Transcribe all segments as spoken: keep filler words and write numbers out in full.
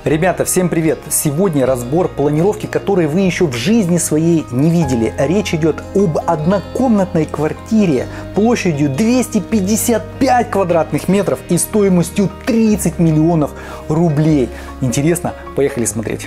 Ребята, всем привет! Сегодня разбор планировки, которой вы еще в жизни своей не видели. Речь идет об однокомнатной квартире площадью двести пятьдесят пять квадратных метров и стоимостью тридцать миллионов рублей. Интересно? Поехали смотреть.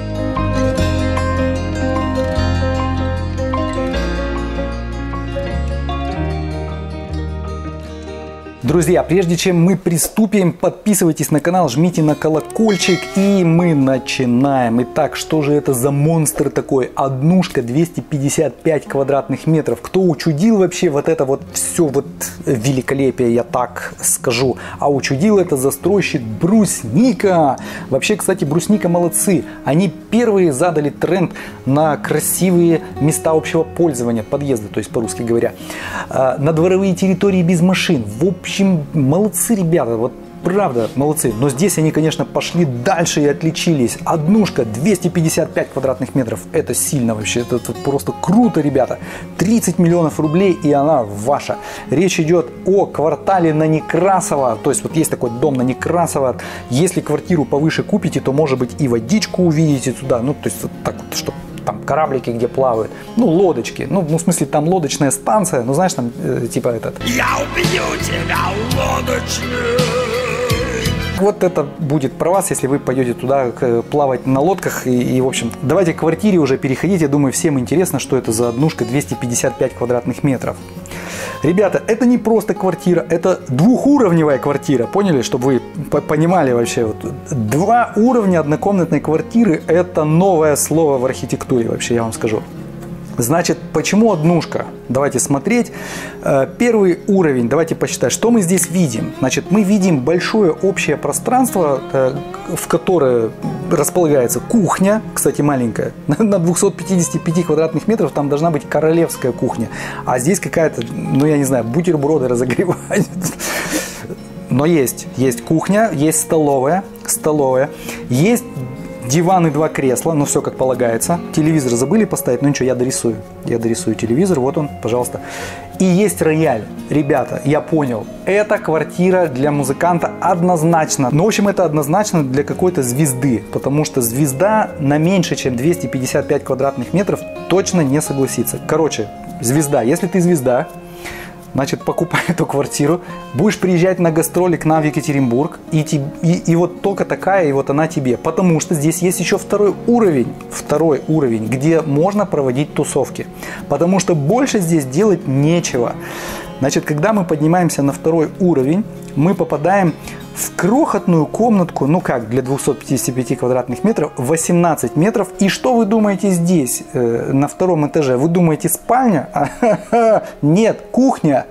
Друзья, прежде чем мы приступим, подписывайтесь на канал, жмите на колокольчик, и мы начинаем. Итак, что же это за монстр такой? Однушка, двести пятьдесят пять квадратных метров. Кто учудил вообще вот это вот все вот великолепие, я так скажу. А учудил это застройщик Брусника. Вообще, кстати, Брусника молодцы. Они первые задали тренд на красивые места общего пользования, подъезды, то есть по-русски говоря, на дворовые территории без машин. В общем, молодцы ребята, вот правда молодцы. Но здесь они, конечно, пошли дальше и отличились. Однушка, двести пятьдесят пять квадратных метров, это сильно вообще, это, это просто круто, ребята. тридцать миллионов рублей, и она ваша. Речь идет о квартале на Некрасова, то есть вот есть такой дом на Некрасова. Если квартиру повыше купите, то, может быть, и водичку увидите туда, ну, то есть вот так вот, чтобы там кораблики, где плавают, ну, лодочки, ну, ну, в смысле, там лодочная станция, ну, знаешь, там, э, типа этот. Я убью тебя, лодочник! Вот это будет про вас, если вы пойдете туда плавать на лодках. И, и, в общем, давайте к квартире уже переходить. Я думаю, всем интересно, что это за однушка двести пятьдесят пять квадратных метров. Ребята, это не просто квартира, это двухуровневая квартира. Поняли, чтобы вы понимали вообще? Вот, два уровня однокомнатной квартиры – это новое слово в архитектуре, вообще, я вам скажу. Значит, почему однушка? Давайте смотреть. Первый уровень, давайте посчитать, что мы здесь видим. Значит, мы видим большое общее пространство, в которое располагается кухня, кстати, маленькая, на двухстах пятидесяти пяти квадратных метров, там должна быть королевская кухня. А здесь какая-то, ну я не знаю, бутерброды разогревают. Но есть, есть кухня, есть столовая, столовая, есть диван и два кресла, ну все как полагается. Телевизор забыли поставить, ну ничего, я дорисую. Я дорисую телевизор, вот он, пожалуйста. И есть рояль. Ребята, я понял, это квартира для музыканта однозначно. Ну, в общем, это однозначно для какой-то звезды, потому что звезда на меньше, чем двести пятьдесят пять квадратных метров точно не согласится. Короче, звезда, если ты звезда, значит, покупай эту квартиру, будешь приезжать на гастроли к нам в Екатеринбург, и, и, и вот только такая, и вот она тебе. Потому что здесь есть еще второй уровень, второй уровень, где можно проводить тусовки. Потому что больше здесь делать нечего. Значит, когда мы поднимаемся на второй уровень, мы попадаем в крохотную комнатку, ну как, для двухсот пятидесяти пяти квадратных метров, восемнадцать метров. И что вы думаете здесь, э, на втором этаже? Вы думаете, спальня? А-ха-ха. Нет, кухня.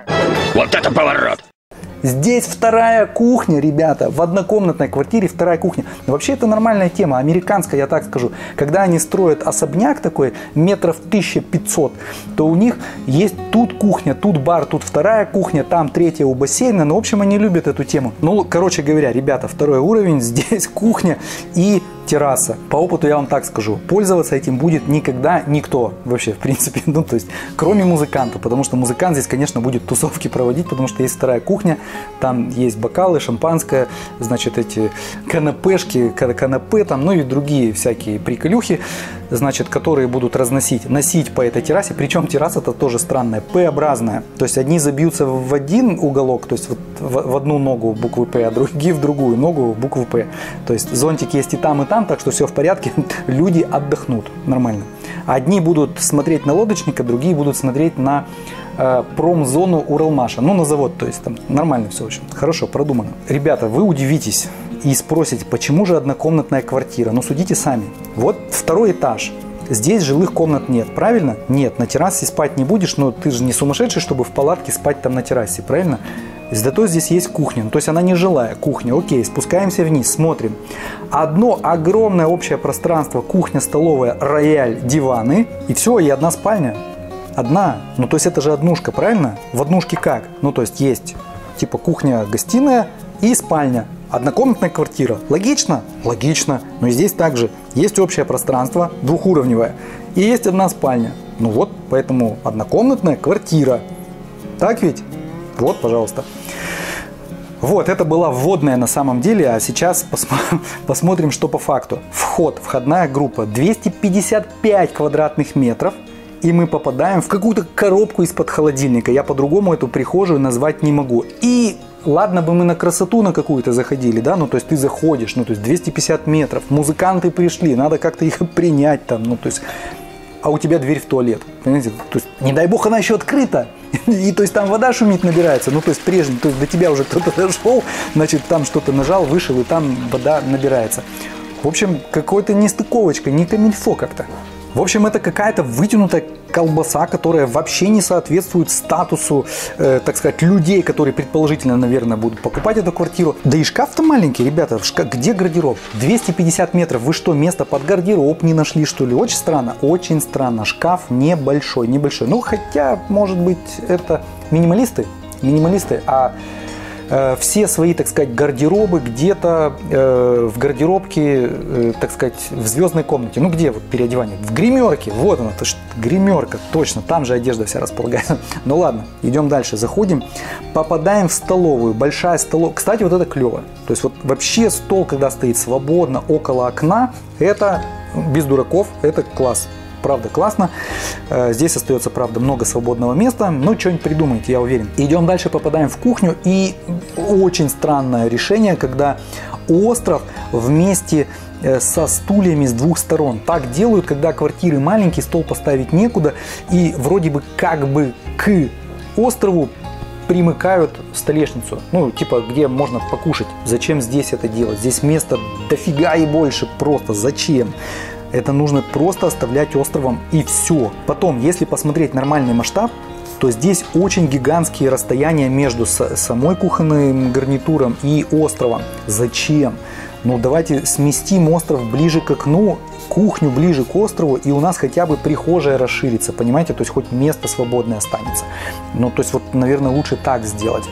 Вот это поворот! Здесь вторая кухня, ребята, в однокомнатной квартире вторая кухня. Но вообще это нормальная тема, американская, я так скажу. Когда они строят особняк такой, метров тысяча пятьсот, то у них есть тут кухня, тут бар, тут вторая кухня, там третья у бассейна. Ну, в общем, они любят эту тему. Ну, короче говоря, ребята, второй уровень, здесь кухня и терраса. По опыту я вам так скажу, пользоваться этим будет никогда никто вообще, в принципе, ну, то есть, кроме музыканта, потому что музыкант здесь, конечно, будет тусовки проводить, потому что есть вторая кухня, там есть бокалы, шампанское, значит, эти канапешки, канапе там, ну и другие всякие приколюхи, значит, которые будут разносить, носить по этой террасе, причем терраса-то тоже странная, П-образная, то есть, одни забьются в один уголок, то есть, вот в, в одну ногу буквы П, а другие в другую ногу букву П, то есть, зонтик есть и там, и там, так что все в порядке, люди отдохнут нормально. Одни будут смотреть на лодочника, другие будут смотреть на э, промзону Уралмаша, ну на завод, то есть там нормально все, в общем, хорошо, продумано. Ребята, вы удивитесь и спросите, почему же однокомнатная квартира? Ну судите сами. Вот второй этаж. Здесь жилых комнат нет, правильно? Нет, на террасе спать не будешь, но ты же не сумасшедший, чтобы в палатке спать там на террасе, правильно? Зато здесь есть кухня, ну, то есть она не жилая кухня. Окей, спускаемся вниз, смотрим. Одно огромное общее пространство, кухня, столовая, рояль, диваны. И все, и одна спальня. Одна. Ну, то есть это же однушка, правильно? В однушке как? Ну, то есть есть типа кухня, гостиная и спальня. Однокомнатная квартира. Логично? Логично. Но и здесь также есть общее пространство, двухуровневое. И есть одна спальня. Ну вот, поэтому однокомнатная квартира. Так ведь? Вот, пожалуйста. Вот, это была вводная на самом деле, а сейчас посмо- посмотрим, что по факту. Вход, входная группа двести пятьдесят пять квадратных метров, и мы попадаем в какую-то коробку из-под холодильника. Я по-другому эту прихожую назвать не могу. И ладно бы мы на красоту на какую-то заходили, да, ну то есть ты заходишь, ну то есть двести пятьдесят метров, музыканты пришли, надо как-то их принять там, ну то есть, а у тебя дверь в туалет, понимаете, то есть не дай бог она еще открыта, и то есть там вода шумит, набирается, ну то есть прежде, то есть до тебя уже кто-то дошел, значит там что-то нажал, вышел, и там вода набирается. В общем, какой-то нестыковочка, не камильфо как-то. В общем, это какая-то вытянутая колбаса, которая вообще не соответствует статусу, э, так сказать, людей, которые предположительно, наверное, будут покупать эту квартиру. Да и шкаф-то маленький, ребята. Шкаф, где гардероб? двести пятьдесят метров. Вы что, место под гардероб не нашли, что ли? Очень странно, очень странно. Шкаф небольшой, небольшой. Ну, хотя, может быть, это минималисты, минималисты, а э, все свои, так сказать, гардеробы где-то э, в гардеробке, э, так сказать, в звездной комнате. Ну, где вот переодевание? В гримерке. Вот она, то, что, гримерка, точно. Там же одежда вся располагается. Ну, ладно, идем дальше. Заходим, попадаем в столовую. Большая столовая. Кстати, вот это клево. То есть, вот вообще стол, когда стоит свободно около окна, это без дураков, это класс. Правда, классно. Здесь остается, правда, много свободного места. Но что-нибудь придумаете, я уверен. Идем дальше, попадаем в кухню. И очень странное решение, когда остров вместе со стульями с двух сторон. Так делают, когда квартиры маленькие, стол поставить некуда. И вроде бы как бы к острову примыкают столешницу. Ну, типа, где можно покушать. Зачем здесь это делать? Здесь места дофига и больше. Просто зачем? Это нужно просто оставлять островом и все. Потом, если посмотреть нормальный масштаб, то здесь очень гигантские расстояния между самой кухонным гарнитуром и островом. Зачем? Ну, давайте сместим остров ближе к окну, кухню ближе к острову, и у нас хотя бы прихожая расширится, понимаете? То есть хоть место свободное останется. Ну, то есть вот, наверное, лучше так сделать.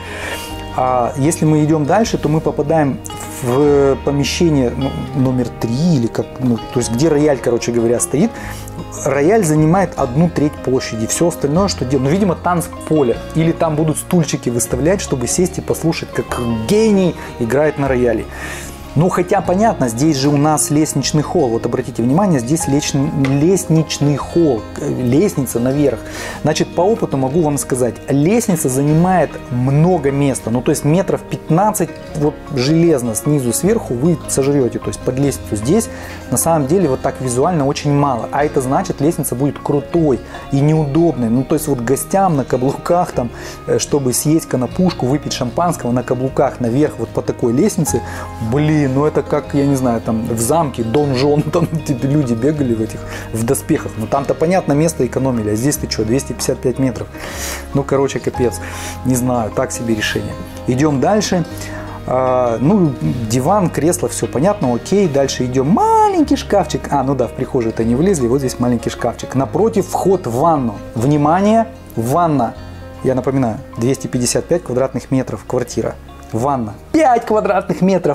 А если мы идем дальше, то мы попадаем в помещение ну, номер три, или как, ну, то есть где рояль, короче говоря, стоит. Рояль занимает одну треть площади. Все остальное, что делать, ну, видимо, танцполе. Или там будут стульчики выставлять, чтобы сесть и послушать, как гений играет на рояле. Ну, хотя, понятно, здесь же у нас лестничный холл. Вот обратите внимание, здесь лестничный холл, лестница наверх. Значит, по опыту могу вам сказать, лестница занимает много места. Ну, то есть метров пятнадцать вот железно снизу сверху вы сожрете. То есть под лестницу здесь на самом деле вот так визуально очень мало. А это значит, лестница будет крутой и неудобной. Ну, то есть вот гостям на каблуках, там, чтобы съесть конопушку, выпить шампанского на каблуках наверх вот по такой лестнице, блин. Ну это как, я не знаю, там в замке, донжон, там типа, люди бегали в этих, в доспехах. Ну там-то, понятно, место экономили, а здесь ты что, двести пятьдесят пять метров. Ну, короче, капец. Не знаю, так себе решение. Идем дальше. А, ну, диван, кресло, все понятно, окей. Дальше идем. Маленький шкафчик. А, ну да, в прихожую-то не влезли, вот здесь маленький шкафчик. Напротив вход в ванну. Внимание, ванна. Я напоминаю, двести пятьдесят пять квадратных метров квартира. Ванна. пять квадратных метров.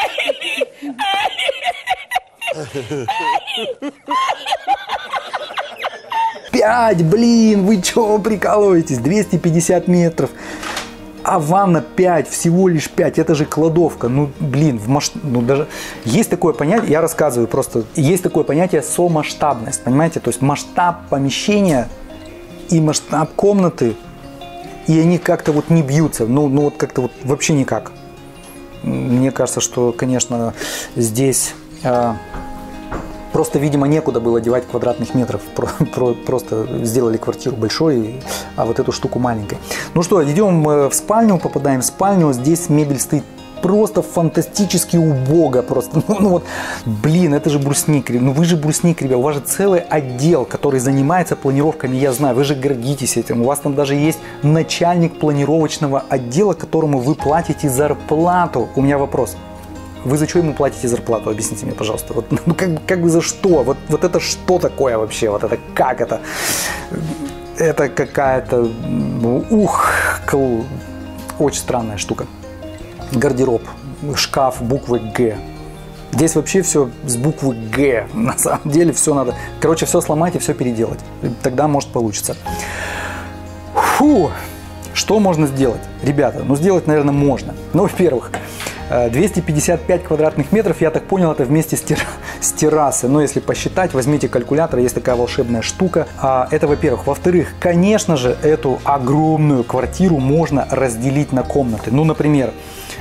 пять, блин, вы чё прикалываетесь? двести пятьдесят метров. А ванна пять, всего лишь пять, это же кладовка. Ну, блин, в масш... ну, даже есть такое понятие, я рассказываю просто, есть такое понятие somасштабность, понимаете? То есть масштаб помещения и масштаб комнаты, и они как-то вот не бьются, ну, ну вот как-то вот вообще никак. Мне кажется, что, конечно, здесь э, просто, видимо, некуда было девать квадратных метров. Про, про, просто сделали квартиру большой, а вот эту штуку маленькой. Ну что, идем в спальню, попадаем в спальню. Здесь мебель стоит просто фантастически убого. Просто, ну, ну вот, блин, это же брусник. Ну вы же брусник, ребят. У вас же целый отдел, который занимается планировками, я знаю. Вы же гордитесь этим. У вас там даже есть начальник планировочного отдела, которому вы платите зарплату. У меня вопрос. Вы за что ему платите зарплату? Объясните мне, пожалуйста. Вот, ну как, как бы за что? Вот, вот это что такое вообще? Вот это как это? Это какая-то... Ух, кл... очень странная штука. Гардероб, шкаф буквы Г. Здесь вообще все с буквы Г. На самом деле все надо... Короче, все сломать и все переделать. Тогда может получится. Фу! Что можно сделать? Ребята, ну сделать, наверное, можно. Ну, во-первых, двести пятьдесят пять квадратных метров, я так понял, это вместе с, тер... с террасой. Но если посчитать, возьмите калькулятор, есть такая волшебная штука. А, это, во-первых. Во-вторых, конечно же, эту огромную квартиру можно разделить на комнаты. Ну, например,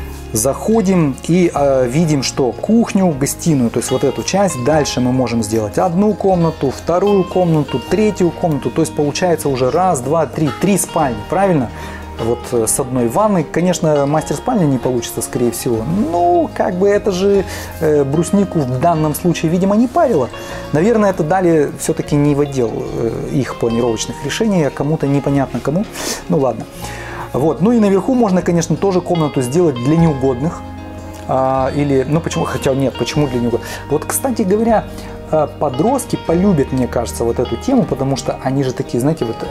заходим и э, видим, что кухню, гостиную, то есть вот эту часть, дальше мы можем сделать одну комнату, вторую комнату, третью комнату. То есть получается уже раз, два, три, три спальни, правильно? Вот с одной ванной. Конечно, мастер-спальня не получится, скорее всего. Ну, как бы это же э, бруснику в данном случае, видимо, не парило. Наверное, это дали все-таки не в отдел э, их планировочных решений, а кому-то непонятно кому. Ну, ладно. Вот. Ну и наверху можно, конечно, тоже комнату сделать для неугодных. А, или, ну почему, хотя нет, почему для неугодных? Вот, кстати говоря, подростки полюбят, мне кажется, вот эту тему, потому что они же такие, знаете, вот...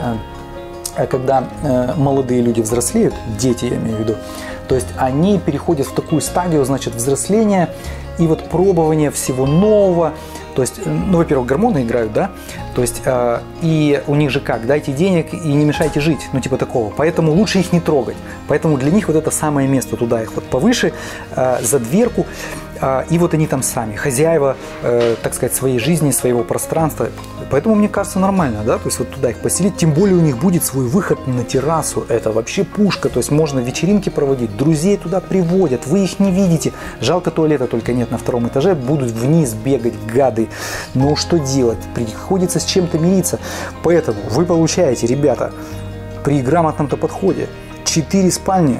когда э, молодые люди взрослеют, дети я имею в виду, то есть они переходят в такую стадию, значит, взросления и вот пробования всего нового. То есть, ну, во-первых, гормоны играют, да, то есть, э, и у них же как, дайте денег и не мешайте жить, ну, типа такого, поэтому лучше их не трогать, поэтому для них вот это самое место, туда их вот повыше, э, за дверку, э, и вот они там сами, хозяева, э, так сказать, своей жизни, своего пространства, поэтому, мне кажется, нормально, да, то есть, вот туда их поселить, тем более у них будет свой выход на террасу, это вообще пушка, то есть, можно вечеринки проводить, друзей туда приводят, вы их не видите, жалко, туалета только нет на втором этаже, будут вниз бегать гады. Но что делать? Приходится с чем-то мириться. Поэтому вы получаете, ребята, при грамотном-то подходе четыре спальни,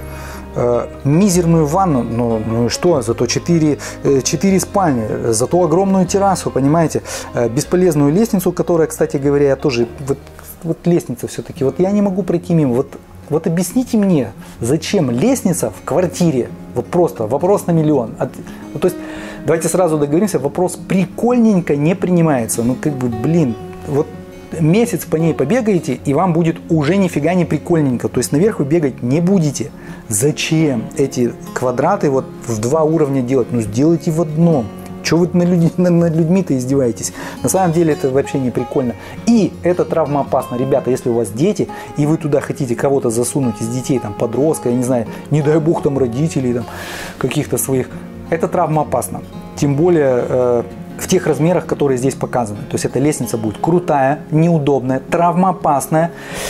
э, мизерную ванну, ну, ну и что, зато четыре, четыре спальни, зато огромную террасу, понимаете, э, бесполезную лестницу, которая, кстати говоря, я тоже, вот, вот лестница все-таки, вот я не могу пройти мимо, вот, вот объясните мне, зачем лестница в квартире, вот просто вопрос на миллион, От, вот, то есть, давайте сразу договоримся, вопрос прикольненько не принимается. Ну, как бы, блин, вот месяц по ней побегаете, и вам будет уже нифига не прикольненько. То есть наверх вы бегать не будете. Зачем эти квадраты вот в два уровня делать? Ну, сделайте в одном. Чего вы над людьми, над людьми-то издеваетесь? На самом деле это вообще не прикольно. И это травмоопасно. Ребята, если у вас дети, и вы туда хотите кого-то засунуть из детей, там, подростка, я не знаю, не дай бог, там, родителей, там, каких-то своих, это травмоопасно. Тем более э, в тех размерах, которые здесь показаны. То есть эта лестница будет крутая, неудобная, травмоопасная.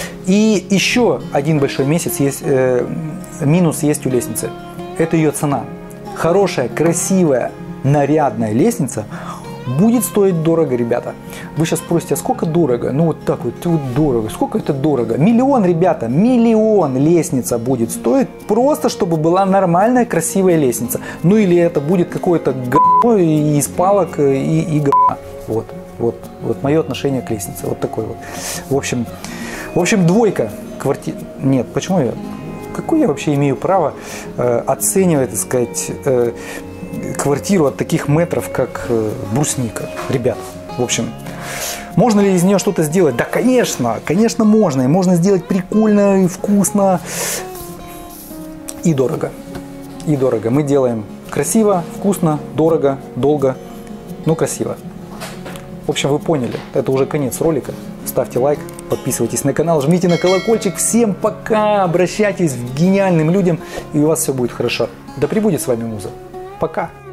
И еще один большой месяц есть, э, минус есть у лестницы. Это ее цена. Хорошая, красивая, нарядная лестница будет стоить дорого, ребята. Вы сейчас спросите, а сколько дорого? Ну вот так вот, вот дорого. Сколько это дорого? Миллион, ребята, миллион лестница будет стоить, просто чтобы была нормальная, красивая лестница. Ну или это будет какое-то говно из палок и, и говна. Вот, вот, вот мое отношение к лестнице. Вот такой вот. В общем, в общем, двойка. Кварти... Нет, почему я... Какое я вообще имею право э, оценивать, так сказать, э, квартиру от таких метров, как э, брусника, ребят. В общем, можно ли из нее что-то сделать? Да, конечно, конечно можно. И можно сделать прикольно, и вкусно, и дорого. И дорого. Мы делаем красиво, вкусно, дорого, долго, но красиво. В общем, вы поняли. Это уже конец ролика. Ставьте лайк, подписывайтесь на канал, жмите на колокольчик. Всем пока! Обращайтесь к гениальным людям, и у вас все будет хорошо. Да пребудет с вами муза. Пока!